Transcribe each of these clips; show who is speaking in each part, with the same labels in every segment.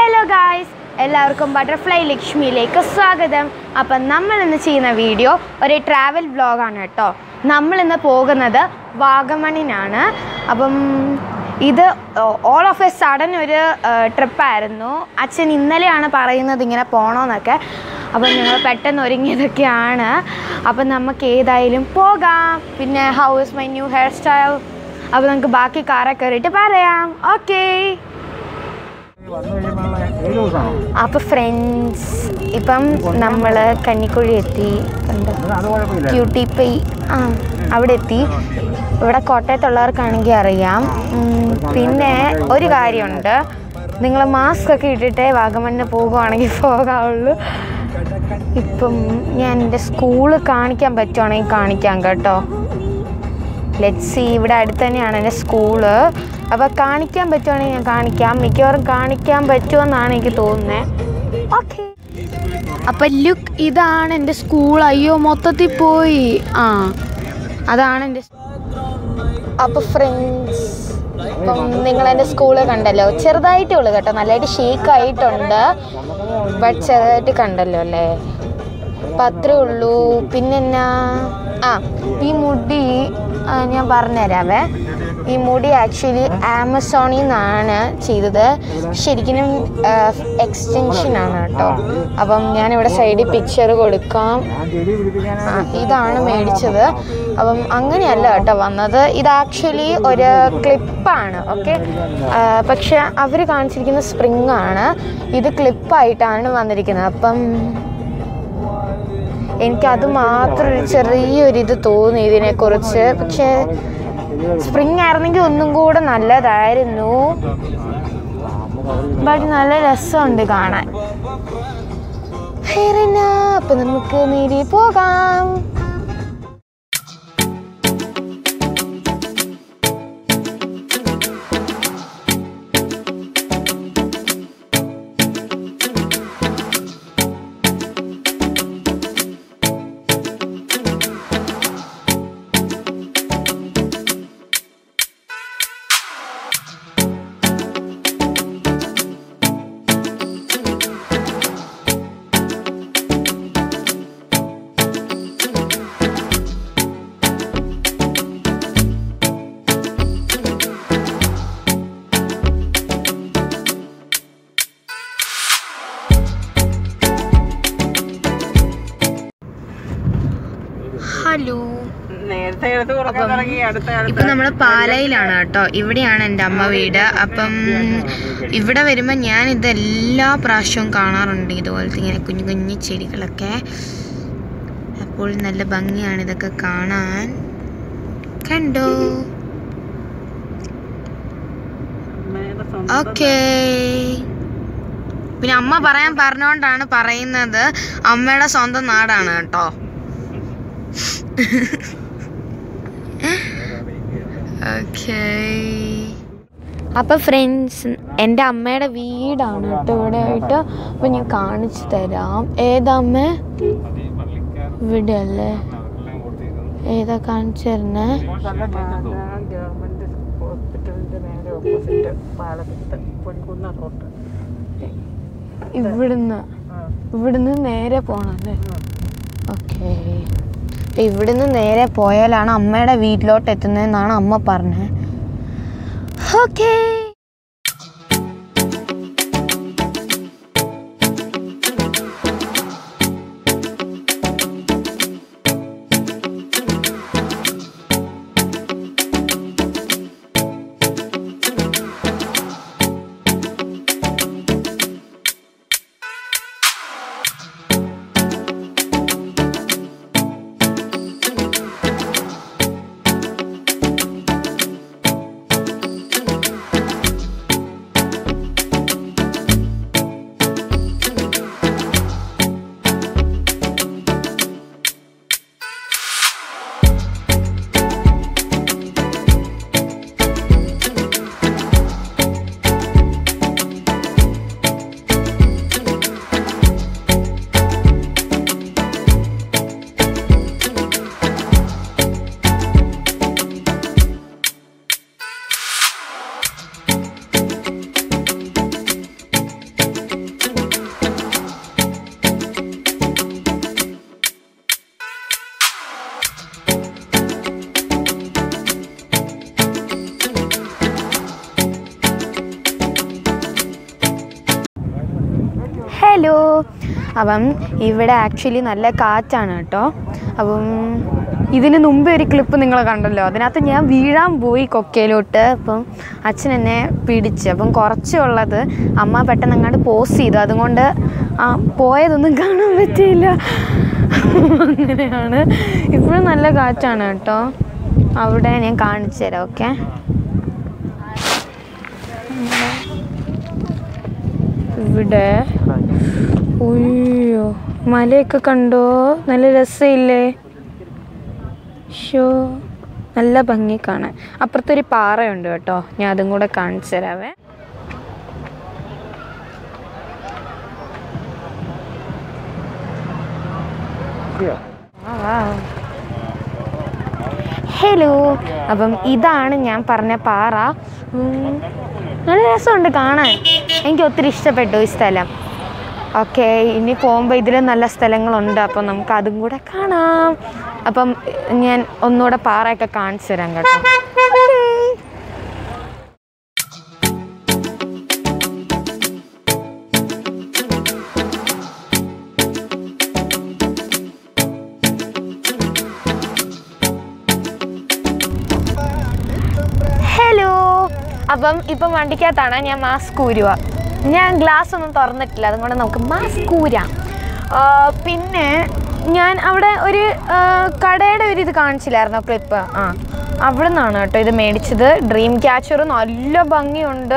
Speaker 1: Hello guys, എല്ലാവർക്കും butterfly ലക്ഷ്മിയിലേക്ക് സ്വാഗതം. അപ്പം നമ്മൾ ഇന്ന് ചെയ്യുന്ന വീഡിയോ ഒരു ട്രാവൽ വ്ലോഗാണ് കേട്ടോ. നമ്മൾ ഇന്ന് പോകുന്നത് വാഗമണിനാണ്. അപ്പം ഇത് ഓൾ ഓഫ് എ സഡൻ ഒരു ട്രിപ്പായിരുന്നു. അച്ഛൻ ഇന്നലെയാണ് പറയുന്നത് ഇങ്ങനെ പോകണമെന്നൊക്കെ. അപ്പം ഞങ്ങൾ പെട്ടെന്ന് ഒരുങ്ങിയതൊക്കെയാണ്. അപ്പം നമുക്ക് ഏതായാലും പോകാം. പിന്നെ how is my new hair style, അപ്പോൾ നമുക്ക് ബാക്കി കാറൊക്കെ കയറിയിട്ട് പറയാം. ഓക്കേ. അപ്പോൾ ഫ്രണ്ട്സ്, ഇപ്പം നമ്മൾ കന്നിക്കുഴി എത്തി. ക്യൂട്ടി പൈ അവിടെ എത്തി. ഇവിടെ കോട്ടയത്തുള്ളവർക്കാണെങ്കിൽ അറിയാം. പിന്നെ ഒരു കാര്യമുണ്ട്, നിങ്ങൾ മാസ്ക് ഒക്കെ ഇട്ടിട്ടേ വാഗമണ്ണിന് പോകുവാണെങ്കിൽ പോകാവുള്ളൂ. ഇപ്പം ഞാൻ എൻ്റെ സ്കൂള് കാണിക്കാൻ പറ്റുവാണെങ്കിൽ കാണിക്കാം കേട്ടോ. Let's see. ഇവിടെ അടുത്ത് തന്നെയാണ് എൻ്റെ സ്കൂള്. അപ്പോൾ കാണിക്കാൻ പറ്റുവാണെങ്കിൽ ഞാൻ കാണിക്കാം. മിക്കവാറും കാണിക്കാൻ പറ്റുമെന്നാണ് എനിക്ക് തോന്നുന്നത്. ഓക്കെ. അപ്പം ലുക്ക്, ഇതാണ് എൻ്റെ സ്കൂൾ. അയ്യോ, മൊത്തത്തിൽ പോയി. അതാണ് എൻ്റെ. അപ്പോൾ ഫ്രണ്ട്സ്, ഇപ്പം നിങ്ങളെൻ്റെ സ്കൂള് കണ്ടല്ലോ. ചെറുതായിട്ടേ ഉള്ളൂ കേട്ടോ, നല്ലതായിട്ട് ഷേക്കായിട്ടുണ്ട്. ബട്ട് ചെറുതായിട്ട് കണ്ടല്ലോ അല്ലേ. അപ്പം അത്രേ ഉള്ളൂ. പിന്നെന്നാ, ഈ മുടി ഞാൻ പറഞ്ഞുതരാവേ. ഈ മുടി ആക്ച്വലി ആമസോണിൽ നിന്നാണ് ചെയ്തത്. ശരിക്കും എക്സ്റ്റൻഷനാണ് കേട്ടോ. അപ്പം ഞാനിവിടെ സൈഡിൽ പിക്ചർ കൊടുക്കാം. ഇതാണ് മേടിച്ചത്. അപ്പം അങ്ങനെയല്ല കേട്ടോ വന്നത്. ഇത് ആക്ച്വലി ഒരു ക്ലിപ്പാണ്. ഓക്കെ, പക്ഷെ അവർ കാണിച്ചിരിക്കുന്ന സ്പ്രിങ് ആണ്. ഇത് ക്ലിപ്പായിട്ടാണ് വന്നിരിക്കുന്നത്. അപ്പം എനിക്കത് മാത്രം ഒരു ചെറിയൊരിത് തോന്നി ഇതിനെക്കുറിച്ച്. പക്ഷേ സ്പ്രിങ് ആയിരുന്നെങ്കിൽ ഒന്നും കൂടെ നല്ലതായിരുന്നു. ബട്ട് നല്ല രസമുണ്ട് കാണാൻ. അപ്പം നമുക്ക് നേരെ പോകാം. ഹലോ. ഇപ്പം നമ്മൾ പാലയിലാണ് കേട്ടോ. ഇവിടെയാണ് എൻ്റെ അമ്മ വീട്. അപ്പം ഇവിടെ വരുമ്പോൾ ഞാൻ ഇതെല്ലാ പ്രാവശ്യവും കാണാറുണ്ട്, ഇതുപോലത്തെ ഇങ്ങനെ കുഞ്ഞു കുഞ്ഞു ചെടികളൊക്കെ. അപ്പോൾ നല്ല ഭംഗിയാണ് ഇതൊക്കെ കാണാൻ. കണ്ടോ? ഓക്കേ. പിന്നെ അമ്മ പറഞ്ഞോണ്ടാണ് പറയുന്നത്, അമ്മയുടെ സ്വന്തം നാടാണ് കേട്ടോ. അപ്പം ഫ്രണ്ട്സ്, എൻ്റെ അമ്മയുടെ വീടാണ് കേട്ടോ ഇവിടെ ആയിട്ട്. അപ്പം ഞാൻ കാണിച്ചു തരാം. ഏതാ അമ്മ? ഇവിടെ അല്ലേ? ഏതാ കാണിച്ചു തരുന്നേ? ഇവിടുന്ന് നേരെ പോണല്ലേ? ഓക്കേ. ഇവിടുന്ന് നേരെ പോയാലാണ് അമ്മയുടെ വീട്ടിലോട്ട് എത്തുന്നതെന്നാണ് അമ്മ പറഞ്ഞത്. ഓക്കേ. ഹലോ. അപ്പം ഇവിടെ ആക്ച്വലി നല്ല കാറ്റാണ് കേട്ടോ. അപ്പം ഇതിന് മുമ്പേ ഒരു ക്ലിപ്പ് നിങ്ങൾ കണ്ടല്ലോ, അതിനകത്ത് ഞാൻ വീഴാൻ പോയി കൊക്കയിലോട്ട്. അപ്പം അച്ഛൻ എന്നെ പിടിച്ച്. അപ്പം കുറച്ചുള്ളത് അമ്മ പെട്ടെന്ന് അങ്ങോട്ട് പോസ് ചെയ്തു, അതുകൊണ്ട് പോയതൊന്നും കാണാൻ പറ്റിയില്ല. അങ്ങനെയാണ്. ഇപ്പോഴും നല്ല കാറ്റാണ് കേട്ടോ. അവിടെ ഞാൻ കാണിച്ചു തരാം. ഓക്കെ, ഇവിടെ ഉയ്യോ മലയൊക്കെ കണ്ടോ, നല്ല രസമില്ലേ? ഷോ, നല്ല ഭംഗി കാണാൻ. അപ്പുറത്തൊരു പാറയുണ്ട് കേട്ടോ, ഞാൻ അതും കൂടെ കാണിച്ചു തരാവേ. ഹലോ. അപ്പം ഇതാണ് ഞാൻ പറഞ്ഞ പാറ. നല്ല രസമുണ്ട് കാണാൻ, എനിക്ക് ഒത്തിരി ഇഷ്ടപ്പെട്ടു ഈ സ്ഥലം. ഓക്കെ, ഇനി പോകുമ്പോൾ ഇതിലും നല്ല സ്ഥലങ്ങളുണ്ട്, അപ്പം നമുക്ക് അതും കൂടെ കാണാം. അപ്പം ഞാൻ ഒന്നുകൂടെ പാറയൊക്കെ കാണിച്ചു തരാം കേട്ടോ. ഹലോ. അപ്പം ഇപ്പം വണ്ടിക്കകത്താണ്, ഞാൻ മാസ്ക് ഊരുക. ഞാൻ ഗ്ലാസ് ഒന്നും തുറന്നിട്ടില്ല, അതുകൊണ്ട് നമുക്ക് മാസ്ക് ഊരാം. പിന്നെ ഞാൻ അവിടെ ഒരു കടയുടെ ഒരു ഇത് കാണിച്ചില്ലായിരുന്നോ ക്ലിപ്പ്, അവിടെ നിന്നാണ് കേട്ടോ ഇത് മേടിച്ചത്. ഡ്രീം ക്യാച്ചർ നല്ല ഭംഗിയുണ്ട്,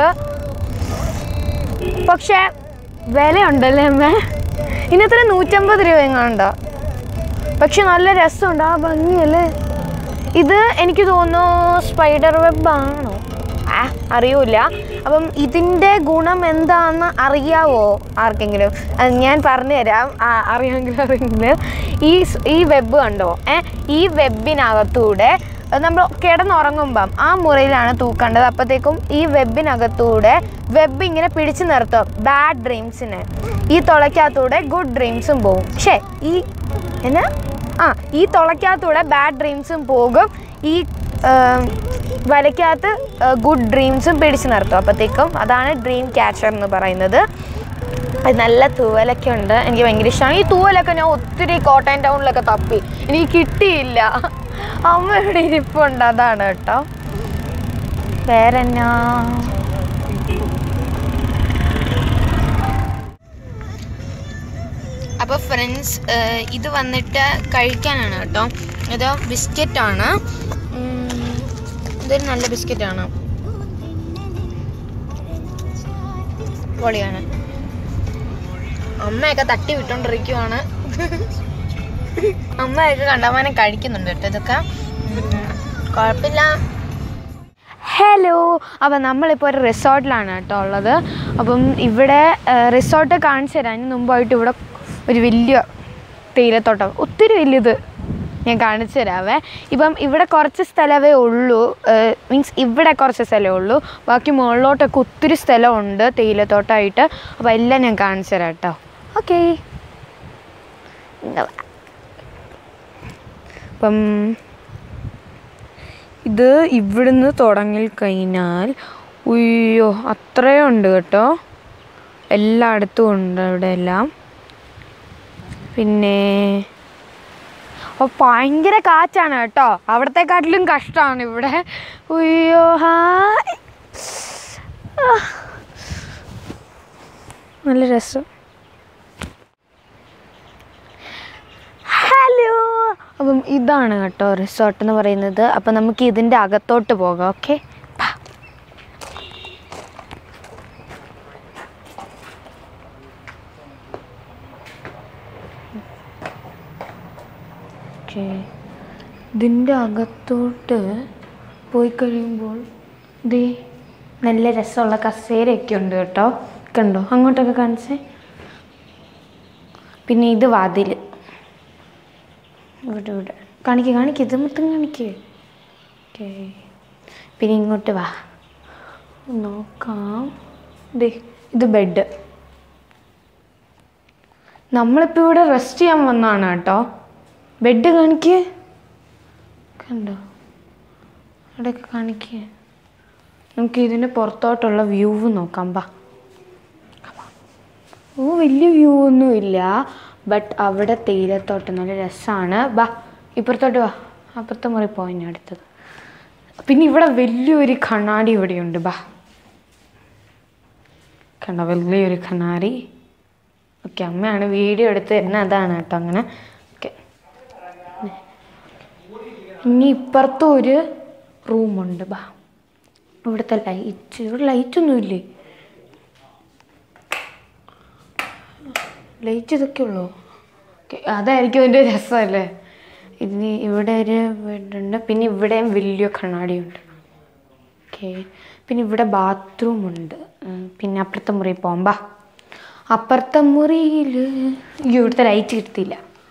Speaker 1: പക്ഷേ വിലയുണ്ടല്ലേ അമ്മേ, ഇന്നത്ര 150 രൂപ എങ്ങാണ്ടോ. പക്ഷെ നല്ല രസമുണ്ട്, ആ ഭംഗിയല്ലേ. ഇത് എനിക്ക് തോന്നുന്നു സ്പൈഡർ വെബാണോ, അറിയൂല. അപ്പം ഇതിൻ്റെ ഗുണം എന്താണെന്ന് അറിയാവോ ആർക്കെങ്കിലും? ഞാൻ പറഞ്ഞുതരാം, അറിയാമെങ്കിൽ. ഈ വെബ് കണ്ടോ, ഈ വെബിനകത്തൂടെ നമ്മൾ കിടന്നുറങ്ങുമ്പം ആ മുറിയിലാണ് തൂക്കേണ്ടത്. അപ്പോഴത്തേക്കും ഈ വെബിനകത്തൂടെ വെബ് ഇങ്ങനെ പിടിച്ചു നിർത്തും ബാഡ് ഡ്രീംസിനെ. ഈ തുളയ്ക്കകത്തൂടെ ഗുഡ് ഡ്രീംസും പോകും. ഈ തുളയ്ക്കകത്തൂടെ ബാഡ് ഡ്രീംസും പോകും, ഈ വലയ്ക്കകത്ത് ഗുഡ് ഡ്രീംസും പിടിച്ചു നിർത്തും. അപ്പോഴത്തേക്കും അതാണ് ഡ്രീം ക്യാച്ചർ എന്ന് പറയുന്നത്. നല്ല തൂവലൊക്കെ ഉണ്ട്, എനിക്ക് ഭയങ്കര ഇഷ്ടമാണ്. ഈ തൂവലൊക്കെ ഞാൻ ഒത്തിരി കോട്ടയം ടൗണിലൊക്കെ തപ്പി, എനിക്ക് കിട്ടിയില്ല. അമ്മ ഇവിടെ ഇരിപ്പുണ്ട്, അതാണ് കേട്ടോ. വേറെന്നാ, അപ്പോൾ ഫ്രണ്ട്സ്, ഇത് വന്നിട്ട് കഴിക്കാനാണ് കേട്ടോ. ഇത് ബിസ്ക്കറ്റാണ്, ഇതൊരു നല്ല ബിസ്ക്കറ്റാണ്, പൊളിയാണ്. അമ്മയൊക്കെ തട്ടി വിട്ടോണ്ടിരിക്കുവാണ്. അമ്മയൊക്കെ കണ്ടമാനം കഴിക്കുന്നുണ്ട് കേട്ടോ, ഇതൊക്കെ കുഴപ്പമില്ല. ഹലോ. അപ്പം നമ്മളിപ്പോൾ ഒരു റിസോർട്ടിലാണ് കേട്ടോ ഉള്ളത്. അപ്പം ഇവിടെ റിസോർട്ട് കാണിച്ചു തരാം. അതിന് മുമ്പായിട്ട് ഇവിടെ ഒരു വലിയ തേയിലത്തോട്ടം, ഒത്തിരി വലിയത്, ഞാൻ കാണിച്ചു തരാവേ. ഇപ്പം ഇവിടെ കുറച്ച് സ്ഥലമേ ഉള്ളൂ, മീൻസ് ഇവിടെ കുറച്ച് സ്ഥലമേ ഉള്ളൂ, ബാക്കി മുകളിലോട്ടൊക്കെ ഒത്തിരി സ്ഥലമുണ്ട് തേയിലത്തോട്ടമായിട്ട്. അപ്പോൾ എല്ലാം ഞാൻ കാണിച്ചു തരാം കേട്ടോ. ഓക്കെ, അപ്പം ഇത് ഇവിടുന്ന് തുടങ്ങിക്കഴിഞ്ഞാൽ ഉയ്യോ അത്രയും ഉണ്ട് കേട്ടോ, എല്ലായിടത്തും ഉണ്ട് ഇവിടെ എല്ലാം. പിന്നെ ഭയങ്കര കാറ്റാണ് കേട്ടോ, അവിടത്തെക്കാട്ടിലും കഷ്ടമാണ് ഇവിടെ. ഉയ്യോ, നല്ല രസം. ഹലോ. അപ്പം ഇതാണ് കേട്ടോ റിസോർട്ട് എന്ന് പറയുന്നത്. അപ്പം നമുക്ക് ഇതിൻ്റെ അകത്തോട്ട് പോകാം. ഓക്കെ, ഇതിൻ്റെ അകത്തോട്ട് പോയി കഴിയുമ്പോൾ ദേ നല്ല രസമുള്ള കസേരയൊക്കെ ഉണ്ട് കേട്ടോ, കണ്ടോ, അങ്ങോട്ടൊക്കെ കാണിച്ചേ. പിന്നെ ഇത് വാതിൽ, ഇവിടെ കാണിക്കുക, ഇത് മൊത്തം കാണിക്കേ. ഓക്കെ, പിന്നെ ഇങ്ങോട്ട് വാ നോക്കാം. ദേ ഇത് ബെഡ്. നമ്മളിപ്പോൾ ഇവിടെ റെസ്റ്റ് ചെയ്യാൻ വന്നതാണ് കേട്ടോ. ബെഡ് കാണിക്കേ, കണ്ടോ, അവിടെയൊക്കെ കാണിക്കേ. നമുക്ക് ഇതിൻ്റെ പുറത്തോട്ടുള്ള വ്യൂ നോക്കാം. വലിയ വ്യൂ ഒന്നുമില്ല. ബട്ട് അവിടെ തേയിലത്തോട്ടം നല്ല രസമാണ്. ബാ ഇപ്പുറത്തോട്ട് വാ, അപ്പുറത്തെ മുറി പോയി അടുത്തത്. പിന്നെ ഇവിടെ വലിയൊരു കണ്ണാടി ഇവിടെയുണ്ട്. ബാ കണ്ടോ, വലിയൊരു കണ്ണാടി. ഓക്കെ, അമ്മയാണ് വീഡിയോ എടുത്ത് തരുന്നത്, അതാണ് കേട്ടോ അങ്ങനെ. ഓക്കെ, ഇനി ഇപ്പുറത്തും ഒരു റൂമുണ്ട്. ബാ ഇവിടുത്തെ ലൈറ്റ്, ഇവിടെ ലൈറ്റൊന്നുമില്ലേ? ലൈറ്റ് ഇതൊക്കെ ഉള്ളൂ. ഓക്കെ, അതായിരിക്കും അതിൻ്റെ രസമല്ലേ. ഇനി ഇവിടെ ഒരു വീടുണ്ട്, പിന്നെ ഇവിടെയും വലിയ കണ്ണാടിയുണ്ട്. ഓക്കെ, പിന്നെ ഇവിടെ ബാത്റൂമുണ്ട്. പിന്നെ അപ്പുറത്തെ മുറിയിൽ പോകുമ്പോ അപ്പുറത്തെ മുറിയിൽ ഇവിടുത്തെ ലൈറ്റ് കിട്ടിയില്ല.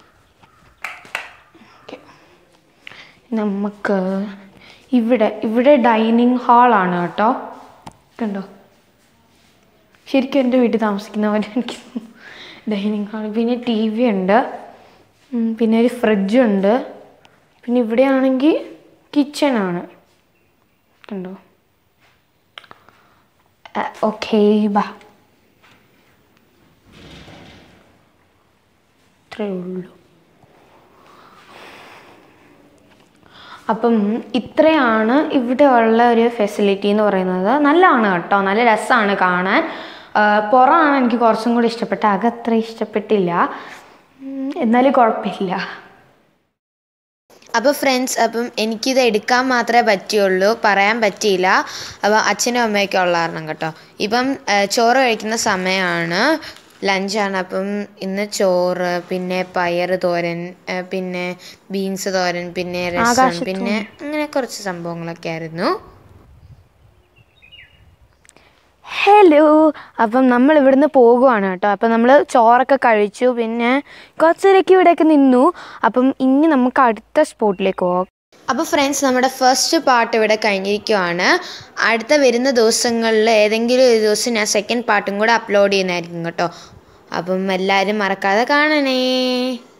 Speaker 1: ഓക്കെ, നമുക്ക് ഇവിടെ ഡൈനിങ് ഹാളാണ് കേട്ടോ. കണ്ടോ, ശരിക്കും എൻ്റെ വീട്ടിൽ താമസിക്കുന്ന പോലെ എനിക്ക് ഡൈനിങ് ഹാൾ. പിന്നെ ടി വി ഉണ്ട്, പിന്നെ ഒരു ഫ്രിഡ്ജുണ്ട്. പിന്നെ ഇവിടെയാണെങ്കിൽ കിച്ചണാണ്. കണ്ടോ. ഓക്കെ, ബാ ഇത്രയേ ഉള്ളൂ. അപ്പം ഇത്രയാണ് ഇവിടെ ഉള്ള ഒരു ഫെസിലിറ്റി എന്ന് പറയുന്നത്. നല്ലതാണ് കേട്ടോ, നല്ല രസമാണ് കാണാൻ. പുറമാണ് എനിക്ക് കുറച്ചും കൂടി ഇഷ്ടപ്പെട്ട, അകത്ര ഇഷ്ടപ്പെട്ടില്ല, എന്നാലും കുഴപ്പമില്ല. അപ്പോൾ ഫ്രണ്ട്സ്, അപ്പം എനിക്കിത് എടുക്കാൻ മാത്രമേ പറ്റുള്ളൂ, പറയാൻ പറ്റിയില്ല. അപ്പോൾ അച്ഛനും അമ്മയൊക്കെ ഉള്ള കാരണം കേട്ടോ. ഇപ്പം ചോറ് കഴിക്കുന്ന സമയമാണ്, ലഞ്ചാണ്. അപ്പം ഇന്ന് ചോറ്, പിന്നെ പയർ തോരൻ, പിന്നെ ബീൻസ് തോരൻ, പിന്നെ രസം, പിന്നെ അങ്ങനെ കുറച്ച് സംഭവങ്ങളൊക്കെ ആയിരുന്നു. ഹലോ, അപ്പം നമ്മൾ ഇവിടുന്ന് പോകുവാണ് കേട്ടോ. അപ്പം നമ്മൾ ചോറൊക്കെ കഴിച്ചു, പിന്നെ കുറച്ചേരൊക്കെ ഇവിടെയൊക്കെ നിന്നു. അപ്പം ഇനി നമുക്ക് അടുത്ത സ്പോട്ടിലേക്ക് പോകാം. അപ്പോൾ ഫ്രണ്ട്സ്, നമ്മുടെ ഫസ്റ്റ് പാർട്ട് ഇവിടെ കഴിഞ്ഞിരിക്കുവാണ്. അടുത്ത വരുന്ന ദിവസങ്ങളിൽ ഏതെങ്കിലും ഒരു ദിവസം ഞാൻ സെക്കൻഡ് പാർട്ടും കൂടെ അപ്ലോഡ് ചെയ്യുന്നതായിരിക്കും കേട്ടോ. അപ്പം എല്ലാവരും മറക്കാതെ കാണണേ.